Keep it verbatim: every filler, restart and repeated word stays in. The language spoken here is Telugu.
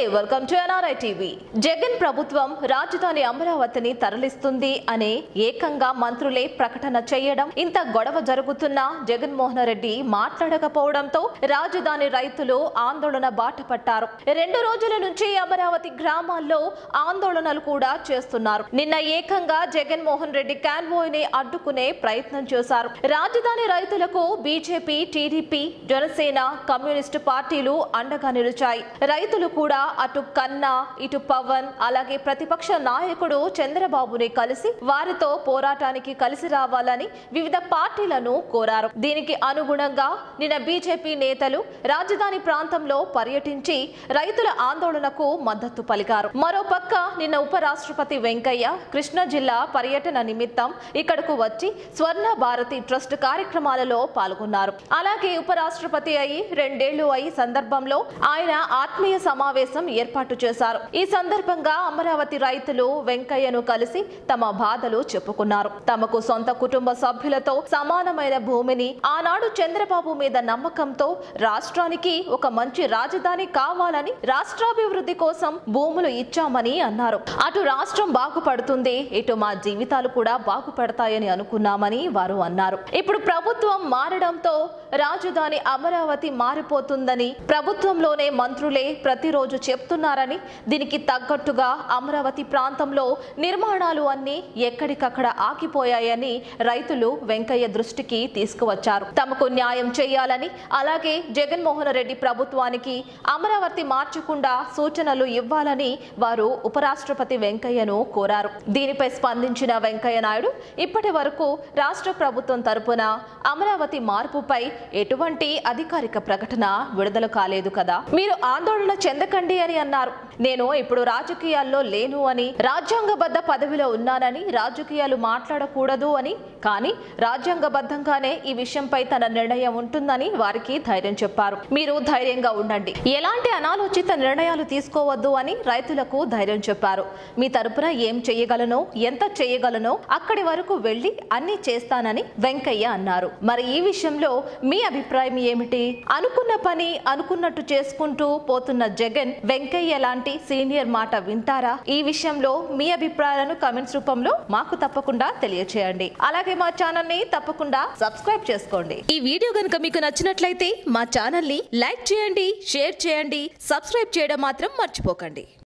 Welcome to N R I TV. Jagan ప్రభుత్వం రాజధాని అమరావతిని తరలిస్తుంది అనే ఏకంగా మంత్రులే ప్రకటన చేయడం, ఇంత గొడవ జరుగుతున్నా జగన్మోహన్ రెడ్డి మాట్లాడకపోవడంతో రాజధాని రైతులు ఆందోళన బాట పట్టారు. రెండు రోజుల నుంచి అమరావతి గ్రామాల్లో ఆందోళనలు కూడా చేస్తున్నారు. నిన్న ఏకంగా జగన్మోహన్ రెడ్డి కాన్వాయ్ ని అడ్డుకునే ప్రయత్నం చేశారు. రాజధాని రైతులకు బీజేపీ, టీడీపీ, జనసేన, కమ్యూనిస్టు పార్టీలు అండగా నిలిచాయి. రైతులు కూడా అటు కన్నా, ఇటు పవన్, అలాగే ప్రతిపక్ష నాయకుడు చంద్రబాబుని కలిసి వారితో పోరాటానికి కలిసి రావాలని వివిధ పార్టీలను కోరారు. దీనికి అనుగుణంగా నిన్న బీజేపీ నేతలు రాజధాని ప్రాంతంలో పర్యటించి రైతుల ఆందోళనకు మద్దతు పలికారు. మరోపక్క నిన్న ఉపరాష్ట్రపతి వెంకయ్య కృష్ణా జిల్లా పర్యటన నిమిత్తం ఇక్కడకు వచ్చి స్వర్ణ భారతి ట్రస్ట్ కార్యక్రమాలలో పాల్గొన్నారు. అలాగే ఉపరాష్ట్రపతి అయి రెండేళ్లు అయి సందర్భంలో ఆయన ఆత్మీయ సమావేశం ఏర్పాటు చేశారు. ఈ సందర్భంగా అమరావతి రైతులు వెంకయ్యను కలిసి తమ బాధలు చెప్పుకున్నారు. తమకు సొంత కుటుంబ సభ్యులతో సమానమైన భూమిని ఆనాడు చంద్రబాబు మీద నమ్మకంతో రాష్ట్రానికి ఒక మంచి రాజధాని కావాలని రాష్ట్రాభివృద్ధి కోసం భూములు ఇచ్చామని అన్నారు. అటు రాష్ట్రం బాగుపడుతుంది, ఇటు మా జీవితాలు కూడా బాగుపడతాయని అనుకున్నామని వారు అన్నారు. ఇప్పుడు ప్రభుత్వం మారడంతో రాజధాని అమరావతి మారిపోతుందని ప్రభుత్వంలోనే మంత్రులే ప్రతిరోజు చెప్తున్నారని, దీనికి తగ్గట్టుగా అమరావతి ప్రాంతంలో నిర్మాణాలు అన్ని ఎక్కడికక్కడ ఆగిపోయాయని రైతులు వెంకయ్య దృష్టికి తీసుకువచ్చారు. తమకు న్యాయం చేయాలని, అలాగే జగన్మోహన్ రెడ్డి ప్రభుత్వానికి అమరావతి మార్చకుండా సూచనలు ఇవ్వాలని వారు ఉపరాష్ట్రపతి వెంకయ్యను కోరారు. దీనిపై స్పందించిన వెంకయ్య నాయుడు ఇప్పటి వరకు రాష్ట్ర ప్రభుత్వం తరపున అమరావతి మార్పుపై ఎటువంటి అధికారిక ప్రకటన విడుదల కాలేదు కదా, మీరు ఆందోళన చెందకండి అని అన్నారు. నేను ఇప్పుడు రాజకీయాల్లో లేను అని, రాజ్యాంగబద్ధ పదవిలో ఉన్నానని, రాజకీయాలు మాట్లాడకూడదు అని, కానీ రాజ్యాంగబద్ధంగానే ఈ విషయంపై తన నిర్ణయం ఉంటుందని వారికి ధైర్యం చెప్పారు. మీరు ధైర్యంగా ఉండండి, ఎలాంటి అనాలోచిత నిర్ణయాలు తీసుకోవద్దు అని రైతులకు ధైర్యం చెప్పారు. మీ తరపున ఏం చేయగలనో, ఎంత చేయగలనో అక్కడి వరకు వెళ్లి అన్ని చేస్తానని వెంకయ్య అన్నారు. మరి ఈ విషయంలో మీ అభిప్రాయం ఏమిటి? అనుకున్న పని అనుకున్నట్టు చేసుకుంటూ పోతున్న జగన్ వెంకయ్య లాంటి సీనియర్ మాట వింటారా? ఈ విషయంలో మీ అభిప్రాయాలను కామెంట్స్ రూపంలో మాకు తప్పకుండా తెలియచేయండి. అలాగే మా ఛానల్ ని తప్పకుండా సబ్స్క్రైబ్ చేసుకోండి. ఈ వీడియో గనుక మీకు నచ్చినట్లయితే మా ఛానల్ ని లైక్ చేయండి, షేర్ చేయండి, సబ్స్క్రైబ్ చేయడం మాత్రం మర్చిపోకండి.